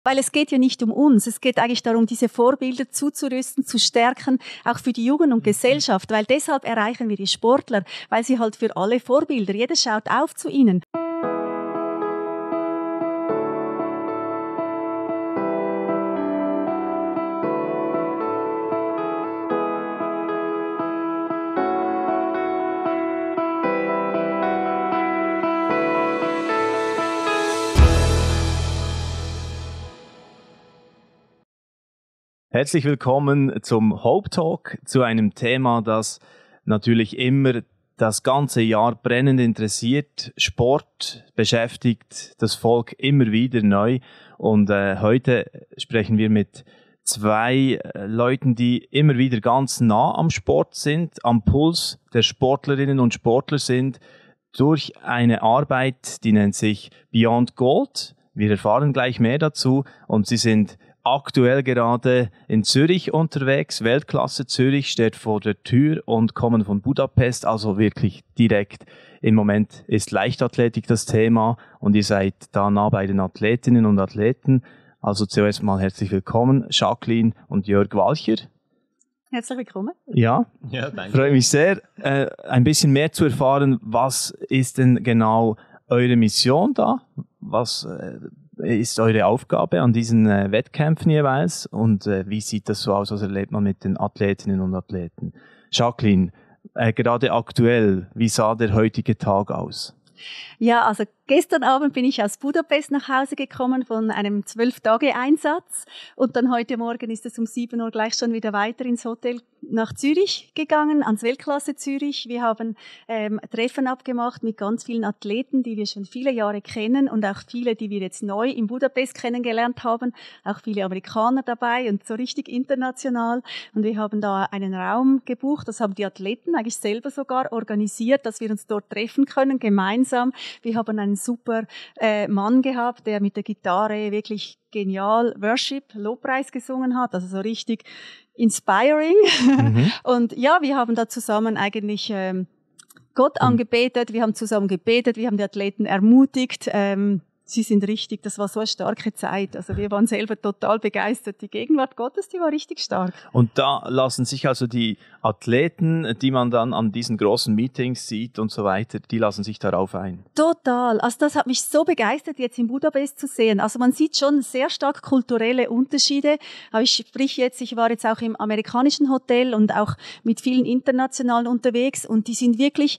Weil es geht ja nicht um uns, es geht eigentlich darum, diese Vorbilder zuzurüsten, zu stärken, auch für die Jugend und Gesellschaft, weil deshalb erreichen wir die Sportler, weil sie halt für alle Vorbilder, jeder schaut auf zu ihnen. Herzlich willkommen zum Hope Talk, zu einem Thema, das natürlich immer das ganze Jahr brennend interessiert. Sport beschäftigt das Volk immer wieder neu und heute sprechen wir mit zwei Leuten, die immer wieder ganz nah am Sport sind, am Puls der Sportlerinnen und Sportler sind, durch eine Arbeit, die nennt sich Beyond Gold. Wir erfahren gleich mehr dazu und sie sind aktuell gerade in Zürich unterwegs. Weltklasse Zürich steht vor der Tür und kommen von Budapest, also wirklich direkt. Im Moment ist Leichtathletik das Thema und ihr seid da nah bei den Athletinnen und Athleten. Also zuerst mal herzlich willkommen, Jacqueline und Jörg Walcher. Herzlich willkommen. Ja, danke. Freue mich sehr, ein bisschen mehr zu erfahren, was ist denn genau eure Mission da? Was ist eure Aufgabe an diesen Wettkämpfen jeweils und wie sieht das so aus, was erlebt man mit den Athletinnen und Athleten? Jacqueline, gerade aktuell, wie sah der heutige Tag aus? Ja, also gestern Abend bin ich aus Budapest nach Hause gekommen von einem 12-Tage-Einsatz und dann heute Morgen ist es um 7 Uhr gleich schon wieder weiter ins Hotel nach Zürich gegangen, ans Weltklasse Zürich. Wir haben Treffen abgemacht mit ganz vielen Athleten, die wir schon viele Jahre kennen und auch viele, die wir jetzt neu in Budapest kennengelernt haben, auch viele Amerikaner dabei und so richtig international. Und wir haben da einen Raum gebucht, das haben die Athleten eigentlich selber sogar organisiert, dass wir uns dort treffen können, gemeinsam. Wir haben einen super Mann gehabt, der mit der Gitarre wirklich genial Worship, Lobpreis gesungen hat, also so richtig inspiring. Mhm. Und ja, wir haben da zusammen eigentlich Gott angebetet, wir haben zusammen gebetet, wir haben die Athleten ermutigt. Sie sind richtig, das war so eine starke Zeit. Also wir waren selber total begeistert. Die Gegenwart Gottes, die war richtig stark. Und da lassen sich also die Athleten, die man dann an diesen großen Meetings sieht und so weiter, die lassen sich darauf ein? Total. Also das hat mich so begeistert, jetzt in Budapest zu sehen. Also man sieht schon sehr stark kulturelle Unterschiede. Aber ich war jetzt auch im amerikanischen Hotel und auch mit vielen Internationalen unterwegs und die sind wirklich,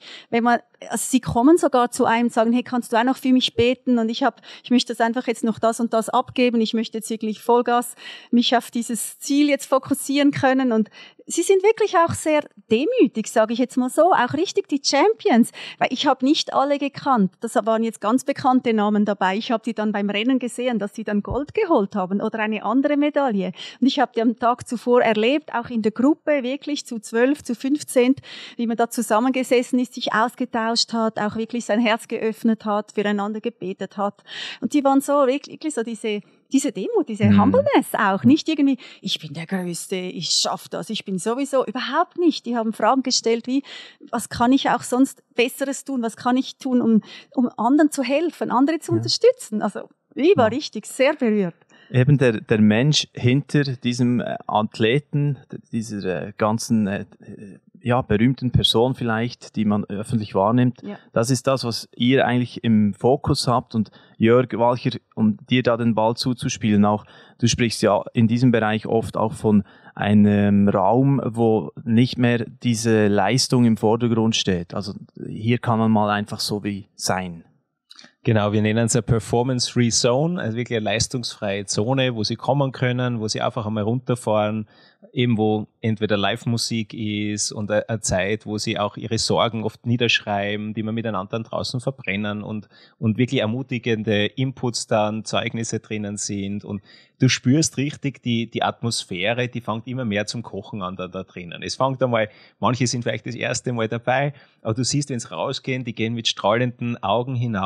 sie kommen sogar zu einem und sagen, hey, kannst du auch noch für mich beten? Und ich möchte das einfach jetzt noch das und das abgeben. Ich möchte jetzt wirklich Vollgas mich auf dieses Ziel jetzt fokussieren können. Und sie sind wirklich auch sehr demütig, sage ich jetzt mal so, auch richtig die Champions. Weil ich habe nicht alle gekannt. Das waren jetzt ganz bekannte Namen dabei. Ich habe die dann beim Rennen gesehen, dass sie dann Gold geholt haben oder eine andere Medaille. Und ich habe die am Tag zuvor erlebt, auch in der Gruppe, wirklich zu 12, zu 15, wie man da zusammengesessen ist, sich ausgetauscht hat, auch wirklich sein Herz geöffnet hat, füreinander gebetet hat. Und die waren so wirklich so diese Demut, diese Humbleness auch. Nicht irgendwie, ich bin der Größte, ich schaffe das, ich bin sowieso, überhaupt nicht. Die haben Fragen gestellt wie, was kann ich auch sonst Besseres tun, was kann ich tun, um anderen zu helfen, andere zu unterstützen. Also ich war richtig sehr berührt. Eben der Mensch hinter diesem Athleten, dieser ganzen berühmten Person vielleicht, die man öffentlich wahrnimmt, das ist das, was ihr eigentlich im Fokus habt. Und Jörg Walcher, um dir da den Ball zuzuspielen, auch du sprichst ja in diesem Bereich oft auch von einem Raum, wo nicht mehr diese Leistung im Vordergrund steht. Also hier kann man mal einfach so wie sein. Genau, wir nennen es eine Performance-Free Zone, also wirklich eine leistungsfreie Zone, wo sie kommen können, wo sie einfach einmal runterfahren, eben wo entweder Live-Musik ist und eine Zeit, wo sie auch ihre Sorgen oft niederschreiben, die man miteinander draußen verbrennen und wirklich ermutigende Inputs dann, Zeugnisse drinnen sind und du spürst richtig die Atmosphäre, die fängt immer mehr zum Kochen an da drinnen. Es fängt einmal, manche sind vielleicht das erste Mal dabei, aber du siehst, wenn sie rausgehen, die gehen mit strahlenden Augen hinaus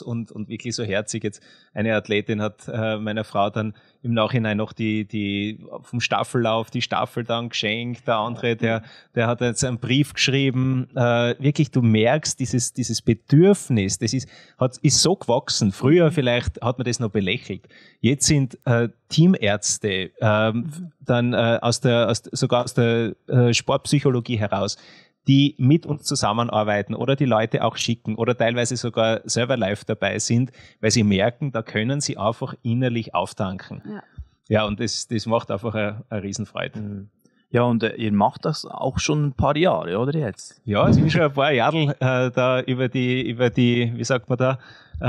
und wirklich so herzig. Jetzt eine Athletin hat meiner Frau dann im Nachhinein noch die vom Staffellauf die Staffel dann geschenkt. Der andere, der hat jetzt einen Brief geschrieben. Wirklich, du merkst dieses Bedürfnis, das ist so gewachsen. Früher vielleicht hat man das noch belächelt. Jetzt sind Teamärzte dann sogar aus der Sportpsychologie heraus, die mit uns zusammenarbeiten oder die Leute auch schicken oder teilweise sogar selber live dabei sind, weil sie merken, da können sie einfach innerlich auftanken. Ja, und das macht einfach eine Riesenfreude. Ja, und ihr macht das auch schon ein paar Jahre, oder jetzt? Ja, es sind schon ein paar Jahre da über die, wie sagt man da,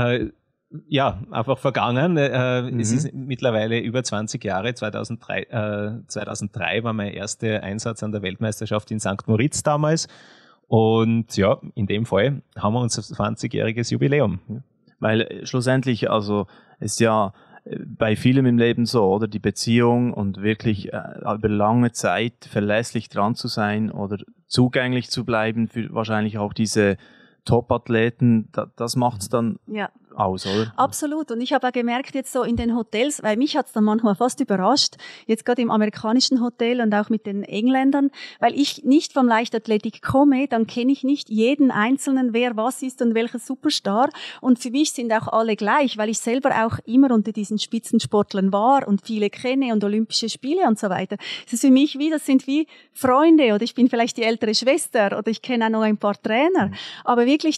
einfach vergangen. Es ist mittlerweile über 20 Jahre. 2003 war mein erster Einsatz an der Weltmeisterschaft in St. Moritz damals. Und ja, in dem Fall haben wir unser 20-jähriges Jubiläum. Weil schlussendlich, also ist ja bei vielem im Leben so, oder? Die Beziehung und wirklich über lange Zeit verlässlich dran zu sein oder zugänglich zu bleiben für wahrscheinlich auch diese Top-Athleten, das macht's dann aus, oder? Absolut. Und ich habe auch gemerkt jetzt so in den Hotels, weil mich hat's dann manchmal fast überrascht, jetzt gerade im amerikanischen Hotel und auch mit den Engländern, weil ich nicht vom Leichtathletik komme, dann kenne ich nicht jeden Einzelnen, wer was ist und welcher Superstar. Und für mich sind auch alle gleich, weil ich selber auch immer unter diesen Spitzensportlern war und viele kenne und Olympische Spiele und so weiter. Es ist für mich das sind wie Freunde oder ich bin vielleicht die ältere Schwester oder ich kenne auch noch ein paar Trainer. Aber wirklich,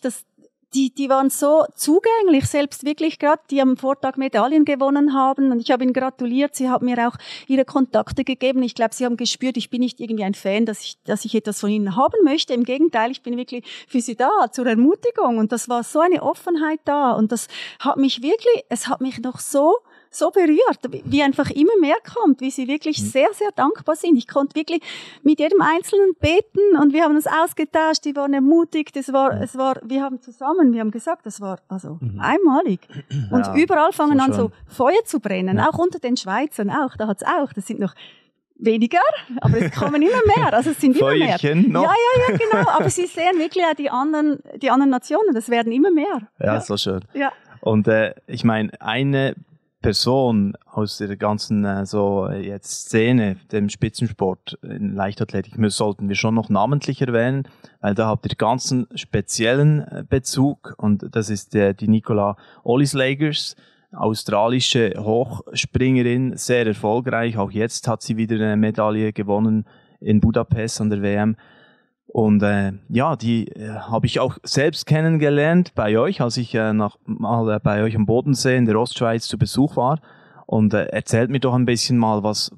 die waren so zugänglich, selbst wirklich gerade, die am Vortag Medaillen gewonnen haben und ich habe ihnen gratuliert, sie haben mir auch ihre Kontakte gegeben. Ich glaube, sie haben gespürt, ich bin nicht irgendwie ein Fan, dass ich etwas von ihnen haben möchte. Im Gegenteil, ich bin wirklich für sie da, zur Ermutigung und das war so eine Offenheit da und es hat mich noch so berührt, wie einfach immer mehr kommt, wie sie wirklich sehr, sehr dankbar sind. Ich konnte wirklich mit jedem Einzelnen beten und wir haben uns ausgetauscht, die waren ermutigt, wir haben gesagt, das war also einmalig. Und überall fangen an so Feuer zu brennen, auch unter den Schweizern, da hat's auch, das sind noch weniger, aber es kommen immer mehr, also es sind immer mehr. Noch. Ja, genau, aber sie sehen wirklich auch die anderen Nationen, das werden immer mehr. Ja, so schön. Ja. Und ich meine, eine Person aus der ganzen jetzt Szene, dem Spitzensport in Leichtathletik, sollten wir schon noch namentlich erwähnen, weil da habt ihr ganz einen speziellen Bezug und das ist die Nicola Olieslagers, australische Hochspringerin, sehr erfolgreich. Auch jetzt hat sie wieder eine Medaille gewonnen in Budapest an der WM. Und die habe ich auch selbst kennengelernt bei euch, als ich mal bei euch am Bodensee in der Ostschweiz zu Besuch war. Und erzählt mir doch ein bisschen mal, was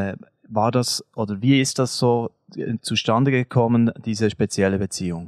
war das oder wie ist das so zustande gekommen, diese spezielle Beziehung?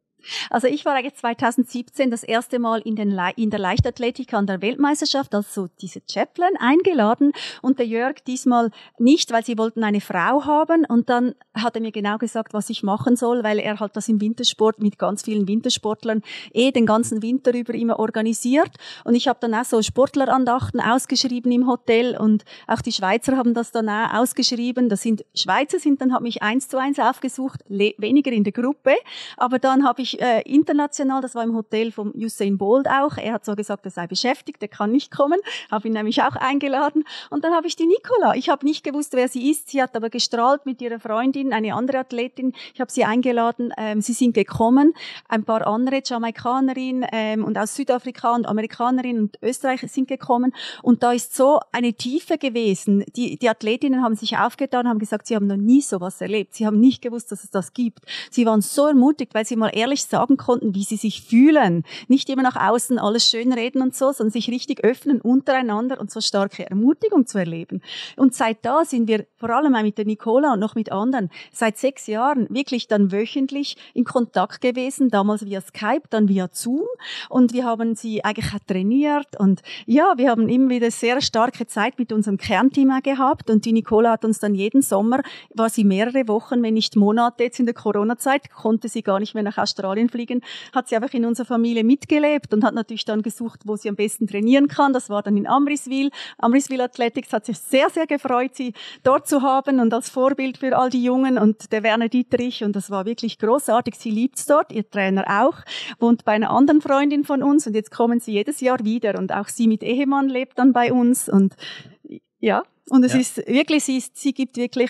Also ich war eigentlich 2017 das erste Mal in der Leichtathletik an der Weltmeisterschaft, also diese Chaplin, eingeladen und der Jörg diesmal nicht, weil sie wollten eine Frau haben und dann hat er mir genau gesagt, was ich machen soll, weil er halt das im Wintersport mit ganz vielen Wintersportlern den ganzen Winter über immer organisiert und ich habe dann auch so Sportlerandachten ausgeschrieben im Hotel und auch die Schweizer haben das dann auch ausgeschrieben, Schweizer haben mich 1:1 aufgesucht, weniger in der Gruppe, aber dann habe ich international, das war im Hotel vom Usain Bolt auch, er hat so gesagt, er sei beschäftigt, er kann nicht kommen, habe ihn nämlich auch eingeladen und dann habe ich die Nicola, ich habe nicht gewusst, wer sie ist, sie hat aber gestrahlt mit ihrer Freundin, eine andere Athletin, ich habe sie eingeladen, sie sind gekommen, ein paar andere Jamaikanerinnen und aus Südafrika und Amerikanerinnen und Österreicher sind gekommen und da ist so eine Tiefe gewesen, die Athletinnen haben sich aufgetan, haben gesagt, sie haben noch nie sowas erlebt, sie haben nicht gewusst, dass es das gibt, sie waren so ermutigt, weil sie mal ehrlich sagen konnten, wie sie sich fühlen. Nicht immer nach außen alles schönreden und so, sondern sich richtig öffnen untereinander und so starke Ermutigung zu erleben. Und seit da sind wir, vor allem auch mit der Nicola und noch mit anderen, seit 6 Jahren wirklich dann wöchentlich in Kontakt gewesen, damals via Skype, dann via Zoom und wir haben sie eigentlich auch trainiert und ja, wir haben immer wieder sehr starke Zeit mit unserem Kernteam auch gehabt und die Nicola hat uns dann jeden Sommer, war sie mehrere Wochen, wenn nicht Monate, jetzt in der Corona-Zeit, konnte sie gar nicht mehr nach Australien Australien fliegen, hat sie einfach in unserer Familie mitgelebt und hat natürlich dann gesucht, wo sie am besten trainieren kann. Das war dann in Amriswil. Amriswil Athletics hat sich sehr, sehr gefreut, sie dort zu haben und als Vorbild für all die Jungen und der Werner Dieterich. Und das war wirklich großartig. Sie liebt's dort, ihr Trainer auch, wohnt bei einer anderen Freundin von uns und jetzt kommen sie jedes Jahr wieder und auch sie mit Ehemann lebt dann bei uns und ja, und es ist wirklich, sie gibt wirklich,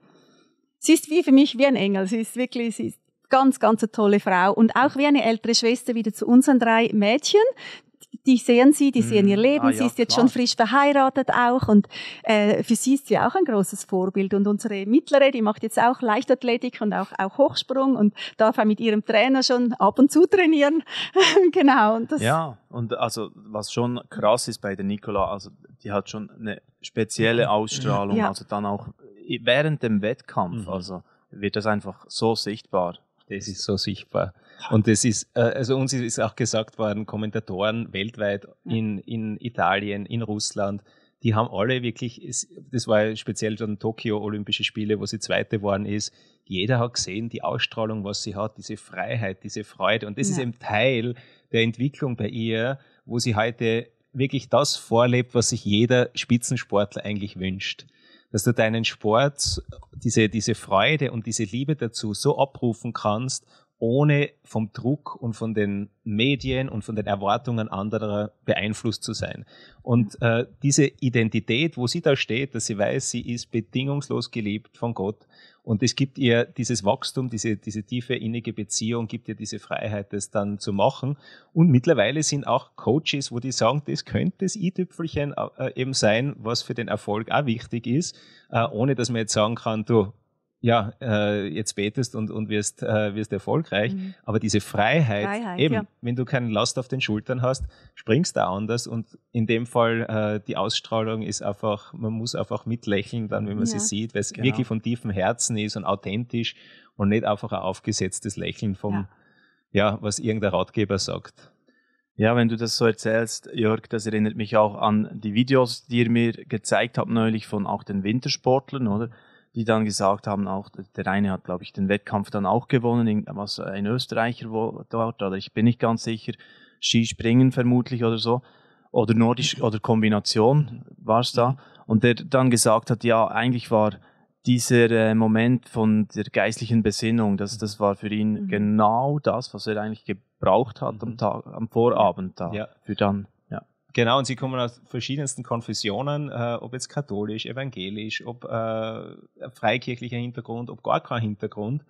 sie ist wie für mich wie ein Engel. Sie ist ganz, ganz eine tolle Frau und auch wie eine ältere Schwester wieder zu unseren 3 Mädchen. Die sehen ihr Leben. Sie ist jetzt schon frisch verheiratet auch und für sie ist sie auch ein großes Vorbild. Und unsere Mittlere, die macht jetzt auch Leichtathletik und auch Hochsprung und darf auch mit ihrem Trainer schon ab und zu trainieren. Genau. Und und also was schon krass ist bei der Nicola, also die hat schon eine spezielle Ausstrahlung, also dann auch während dem Wettkampf, also wird das einfach so sichtbar. Das ist so sichtbar. Und das ist, also uns ist auch gesagt worden, Kommentatoren weltweit in Italien, in Russland, die haben alle wirklich, das war speziell dann Tokio Olympische Spiele, wo sie Zweite geworden ist, jeder hat gesehen, die Ausstrahlung, was sie hat, diese Freiheit, diese Freude. Und das ist eben Teil der Entwicklung bei ihr, wo sie heute wirklich das vorlebt, was sich jeder Spitzensportler eigentlich wünscht. Dass du deinen Sport, diese Freude und diese Liebe dazu so abrufen kannst, ohne vom Druck und von den Medien und von den Erwartungen anderer beeinflusst zu sein. Und diese Identität, wo sie da steht, dass sie weiß, sie ist bedingungslos geliebt von Gott und es gibt ihr dieses Wachstum, diese tiefe innige Beziehung, gibt ihr diese Freiheit, das dann zu machen. Und mittlerweile sind auch Coaches, wo die sagen, das könnte das i-Tüpfelchen eben sein, was für den Erfolg auch wichtig ist, ohne dass man jetzt sagen kann, du, jetzt betest und wirst erfolgreich. Aber diese Freiheit eben, wenn du keine Last auf den Schultern hast, springst du anders. Und in dem Fall, die Ausstrahlung ist einfach, man muss einfach mitlächeln dann, wenn man sie sieht, weil es wirklich von tiefem Herzen ist und authentisch und nicht einfach ein aufgesetztes Lächeln vom, was irgendein Ratgeber sagt. Ja, wenn du das so erzählst, Jörg, das erinnert mich auch an die Videos, die ihr mir gezeigt habt neulich von auch den Wintersportlern, oder? Die dann gesagt haben, auch der eine hat, glaube ich, den Wettkampf dann auch gewonnen, was ein Österreicher dort, oder ich bin nicht ganz sicher, Skispringen vermutlich oder so, oder Nordisch, oder Kombination war es da, und der dann gesagt hat, ja, eigentlich war dieser Moment von der geistlichen Besinnung, das war für ihn genau das, was er eigentlich gebraucht hat am Vorabend da, für dann. Genau, und sie kommen aus verschiedensten Konfessionen, ob jetzt katholisch, evangelisch, ob freikirchlicher Hintergrund, ob gar kein Hintergrund.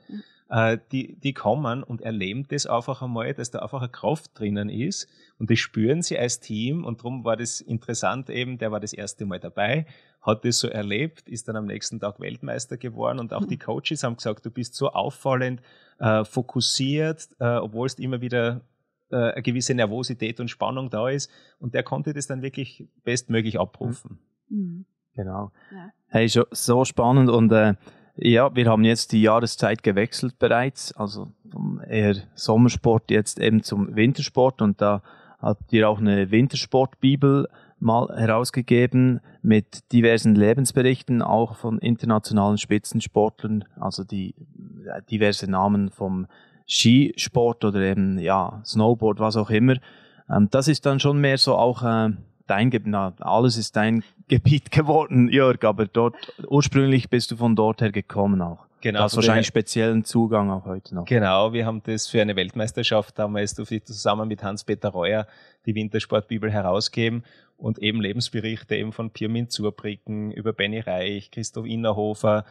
Die kommen und erleben das einfach einmal, dass da einfach eine Kraft drinnen ist und das spüren sie als Team und darum war das interessant eben, der war das erste Mal dabei, hat das so erlebt, ist dann am nächsten Tag Weltmeister geworden und auch die Coaches haben gesagt, du bist so auffallend fokussiert, obwohl es immer wieder eine gewisse Nervosität und Spannung da ist und der konnte das dann wirklich bestmöglich abrufen. Genau. Ja. Hey, so spannend und wir haben jetzt die Jahreszeit gewechselt bereits, also vom eher Sommersport jetzt eben zum Wintersport und da habt ihr auch eine Wintersportbibel mal herausgegeben mit diversen Lebensberichten, auch von internationalen Spitzensportlern, also die diverse Namen vom Skisport oder eben Snowboard, was auch immer. Das ist dann schon mehr so auch dein Gebiet. Alles ist dein Gebiet geworden, Jörg, aber ursprünglich bist du von dort her gekommen auch. Genau. Du hast wahrscheinlich speziellen Zugang auch heute noch. Genau, wir haben das für eine Weltmeisterschaft damals zusammen mit Hans-Peter Reuer die Wintersportbibel herausgegeben und eben Lebensberichte eben von Pirmin Zurbriggen über Benny Reich, Christoph Innerhofer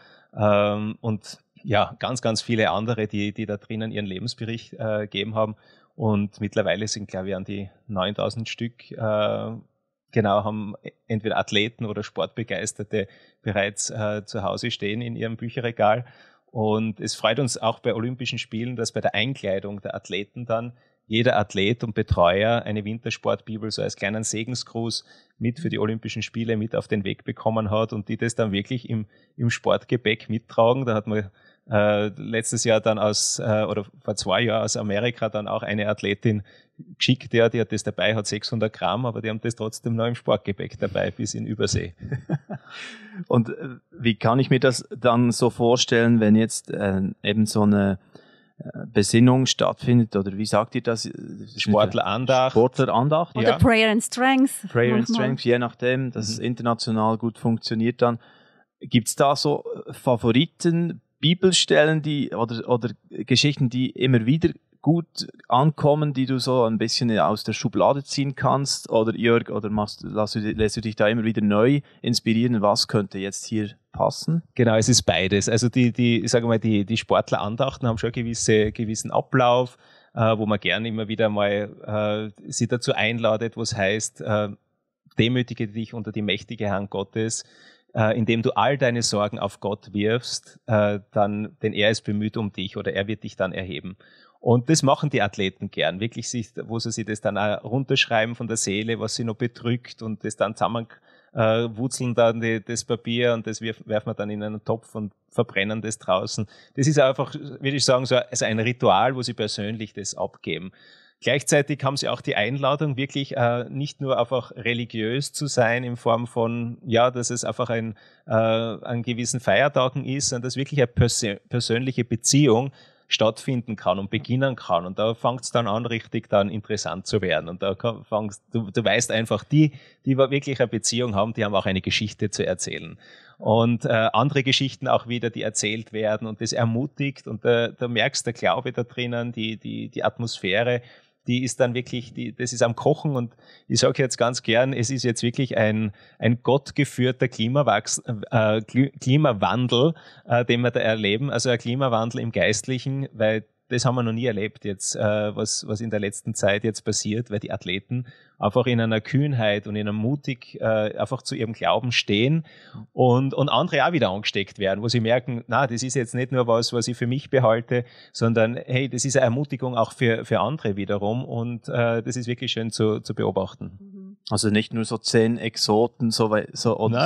und ganz, ganz viele andere, die da drinnen ihren Lebensbericht gegeben haben. Und mittlerweile sind, glaube ich, an die 9000 Stück, haben entweder Athleten oder Sportbegeisterte bereits zu Hause stehen in ihrem Bücherregal. Und es freut uns auch bei Olympischen Spielen, dass bei der Einkleidung der Athleten dann jeder Athlet und Betreuer eine Wintersportbibel so als kleinen Segensgruß mit für die Olympischen Spiele mit auf den Weg bekommen hat und die das dann wirklich im Sportgepäck mittragen. Da hat man letztes Jahr dann oder vor 2 Jahren aus Amerika dann auch eine Athletin geschickt, die hat das dabei, hat 600 Gramm, aber die haben das trotzdem noch im Sportgepäck dabei bis in Übersee. Und wie kann ich mir das dann so vorstellen, wenn jetzt eben so eine Besinnung stattfindet, oder wie sagt ihr das? Sportlerandacht. Sportlerandacht. Oder Prayer and Strength. Prayer and Strength, je nachdem, dass es international gut funktioniert dann. Gibt es da so Favoriten, Bibelstellen, oder Geschichten, die immer wieder gut ankommen, die du so ein bisschen aus der Schublade ziehen kannst? Oder Jörg, oder lässt du dich da immer wieder neu inspirieren, was könnte jetzt hier passen? Genau, es ist beides. Also die Sportlerandachten haben schon gewissen Ablauf, wo man gerne immer wieder mal sie dazu einladet, wo es heißt, demütige dich unter die mächtige Hand Gottes, indem du all deine Sorgen auf Gott wirfst, denn er ist bemüht um dich oder er wird dich dann erheben. Und das machen die Athleten gern, wirklich wo sie sich das dann auch runterschreiben von der Seele, was sie noch bedrückt und das dann zusammenwurzeln dann das Papier und das werfen wir dann in einen Topf und verbrennen das draußen. Das ist einfach, würde ich sagen, so also ein Ritual, wo sie persönlich das abgeben. Gleichzeitig haben sie auch die Einladung, wirklich nicht nur einfach religiös zu sein in Form von, ja, dass es einfach an gewissen Feiertagen ist, sondern dass wirklich eine persönliche Beziehung stattfinden kann und beginnen kann. Und da fängt es dann an, richtig dann interessant zu werden. Und da du weißt einfach, die wirklich eine Beziehung haben, die haben auch eine Geschichte zu erzählen. Und andere Geschichten auch wieder, die erzählt werden und das ermutigt. Und da merkst du der Glaube da drinnen, die Atmosphäre, die ist dann wirklich, das ist am Kochen und ich sage jetzt ganz gern, es ist jetzt wirklich ein gottgeführter Klimawandel, den wir da erleben, also ein Klimawandel im Geistlichen, weil das haben wir noch nie erlebt jetzt, was in der letzten Zeit jetzt passiert, weil die Athleten einfach in einer Kühnheit und in einem mutig einfach zu ihrem Glauben stehen und andere auch wieder angesteckt werden, wo sie merken, na, das ist jetzt nicht nur was ich für mich behalte, sondern hey, das ist eine Ermutigung auch für andere wiederum und das ist wirklich schön zu beobachten. Also nicht nur so 10 Exoten, sondern es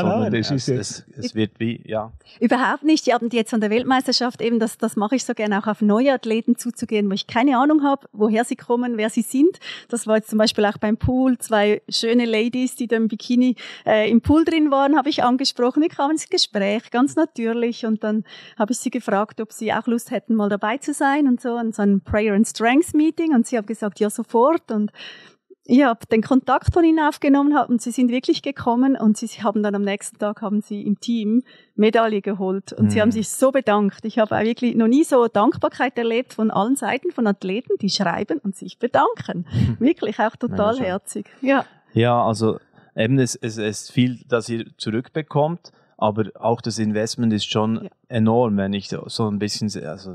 wird wie, ja. Überhaupt nicht. Die haben jetzt an der Weltmeisterschaft eben, das mache ich so gerne auch auf neue Athleten zuzugehen, wo ich keine Ahnung habe, woher sie kommen, wer sie sind. Das war jetzt zum Beispiel auch beim Pool, 2 schöne Ladies, die da im Bikini im Pool drin waren, habe ich angesprochen. Wir kamen ins Gespräch, ganz natürlich. Und dann habe ich sie gefragt, ob sie auch Lust hätten, mal dabei zu sein und so, an so einem Prayer and Strength Meeting. Und sie haben gesagt, ja, sofort. Und ich habe den Kontakt von ihnen aufgenommen und sie sind wirklich gekommen und sie haben dann am nächsten Tag im Team Medaille geholt und sie haben sich so bedankt. Ich habe auch wirklich noch nie so Dankbarkeit erlebt von allen Seiten von Athleten, die schreiben und sich bedanken. Wirklich auch total herzig. Ja. Ja, also eben es ist viel, das ihr zurückbekommt, aber auch das Investment ist schon enorm, wenn ich so ein bisschen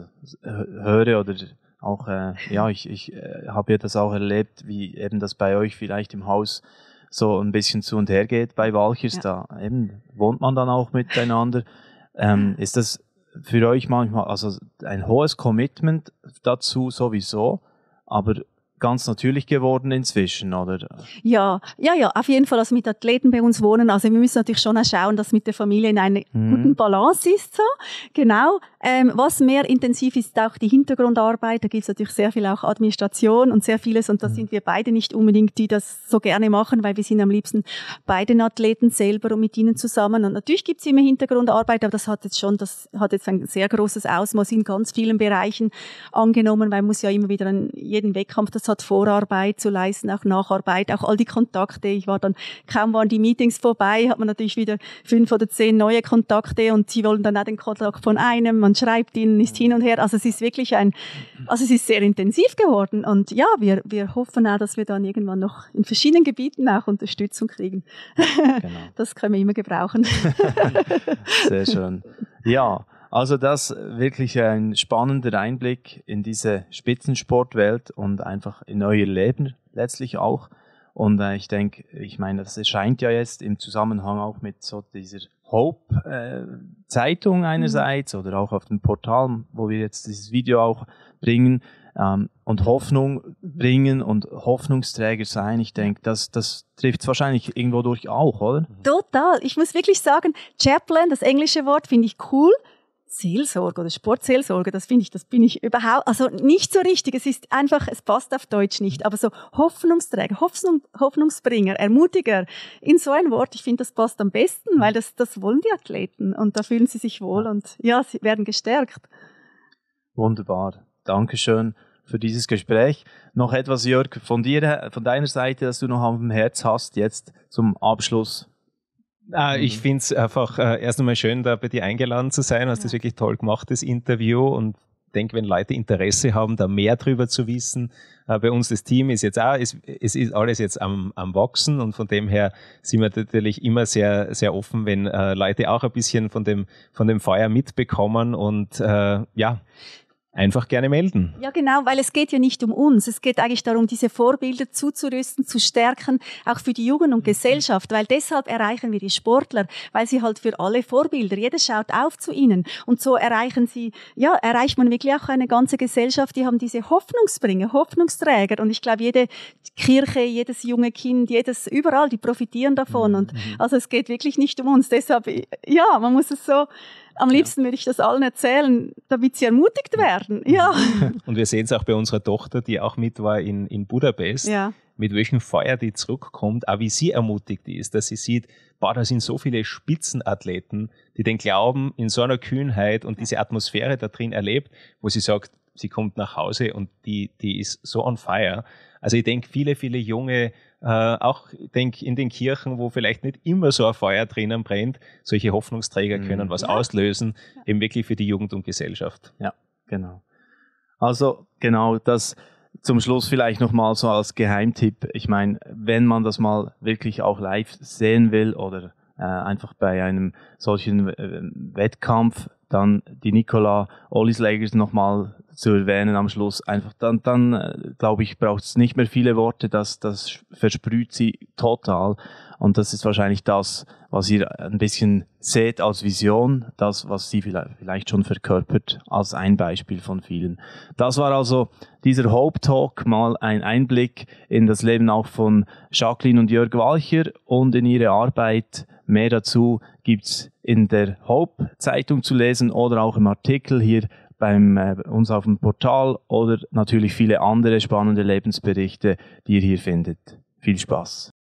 höre oder auch, ich habe ja das auch erlebt, wie eben das bei euch vielleicht im Haus so ein bisschen zu und her geht bei Walchers, da eben wohnt man dann auch miteinander. Ist das für euch manchmal, also ein hohes Commitment dazu sowieso, aber ganz natürlich geworden inzwischen, oder? Ja, auf jeden Fall, also mit Athleten bei uns wohnen, also wir müssen natürlich schon auch schauen, dass mit der Familie in einer guten Balance ist, so. Genau. Was mehr intensiv ist, auch die Hintergrundarbeit, da gibt es natürlich sehr viel auch Administration und sehr vieles und da sind wir beide nicht unbedingt, die das so gerne machen, weil wir sind am liebsten bei den Athleten selber und mit ihnen zusammen und natürlich gibt es immer Hintergrundarbeit, aber das hat jetzt ein sehr großes Ausmaß in ganz vielen Bereichen angenommen, weil man muss ja immer wieder an jeden Wettkampf, das hat Vorarbeit zu leisten, auch Nacharbeit, auch all die Kontakte. Kaum waren die Meetings vorbei, hat man natürlich wieder 5 oder 10 neue Kontakte und sie wollen dann auch den Kontakt von einem, man schreibt ihnen, ist hin und her. Also es ist wirklich es ist sehr intensiv geworden und ja, wir hoffen auch, dass wir dann irgendwann noch in verschiedenen Gebieten auch Unterstützung kriegen. Genau. Das können wir immer gebrauchen. Sehr schön. Ja. Also das wirklich ein spannender Einblick in diese Spitzensportwelt und einfach in euer Leben letztlich auch. Und ich denke, das erscheint ja jetzt im Zusammenhang auch mit so dieser Hope-Zeitung einerseits oder auch auf dem Portal, wo wir jetzt dieses Video auch bringen und Hoffnung bringen und Hoffnungsträger sein. Ich denke, das trifft es wahrscheinlich irgendwo durch auch, oder? Total. Ich muss wirklich sagen, Chaplain, das englische Wort, finde ich cool. Seelsorge oder Sportseelsorge, das bin ich überhaupt, also nicht so richtig, es passt auf Deutsch nicht, aber so Hoffnungsträger, Hoffnungsbringer, Ermutiger, in so ein Wort, ich finde, das passt am besten, weil das wollen die Athleten und da fühlen sie sich wohl und ja, sie werden gestärkt. Wunderbar. Dankeschön für dieses Gespräch. Noch etwas, Jörg, von deiner Seite, das du noch auf dem Herz hast, jetzt zum Abschluss? Ich finde es einfach erst einmal schön, da bei dir eingeladen zu sein. Du hast das wirklich toll gemacht, das Interview. Und ich denke, wenn Leute Interesse haben, da mehr drüber zu wissen, bei uns das Team ist jetzt auch, es ist alles jetzt am Wachsen, und von dem her sind wir natürlich immer sehr, sehr offen, wenn Leute auch ein bisschen von dem Feuer mitbekommen, und einfach gerne melden. Ja, genau, weil es geht ja nicht um uns. Es geht eigentlich darum, diese Vorbilder zuzurüsten, zu stärken, auch für die Jugend und Gesellschaft, weil deshalb erreichen wir die Sportler, weil sie halt für alle Vorbilder, jeder schaut auf zu ihnen, und so erreicht man wirklich auch eine ganze Gesellschaft, die haben diese Hoffnungsbringer, Hoffnungsträger, und ich glaube, jede Kirche, jedes junge Kind, überall, die profitieren davon, und also es geht wirklich nicht um uns. Deshalb, ja, man muss es so. Am liebsten würde ich das allen erzählen, damit sie ermutigt werden. Ja. Und wir sehen es auch bei unserer Tochter, die auch mit war in Budapest, mit welchem Feuer die zurückkommt, auch wie sie ermutigt ist, dass sie sieht, da sind so viele Spitzenathleten, die den Glauben in so einer Kühnheit und diese Atmosphäre da drin erlebt, wo sie sagt, sie kommt nach Hause und die ist so on fire. Also ich denke, viele, viele junge, auch ich denke in den Kirchen, wo vielleicht nicht immer so ein Feuer drinnen brennt, solche Hoffnungsträger können was auslösen, eben wirklich für die Jugend und Gesellschaft. Ja, genau. Also genau, das zum Schluss vielleicht nochmal so als Geheimtipp. Ich meine, wenn man das mal wirklich auch live sehen will oder einfach bei einem solchen Wettkampf, dann die Nicola Olisläger nochmal zu erwähnen am Schluss. Einfach dann glaube ich, braucht es nicht mehr viele Worte, das versprüht sie total. Und das ist wahrscheinlich das, was ihr ein bisschen seht als Vision, das, was sie vielleicht schon verkörpert, als ein Beispiel von vielen. Das war also dieser Hope Talk, mal ein Einblick in das Leben auch von Jacqueline und Jörg Walcher und in ihre Arbeit. Mehr dazu gibt's in der Hope-Zeitung zu lesen oder auch im Artikel hier bei uns auf dem Portal oder natürlich viele andere spannende Lebensberichte, die ihr hier findet. Viel Spaß!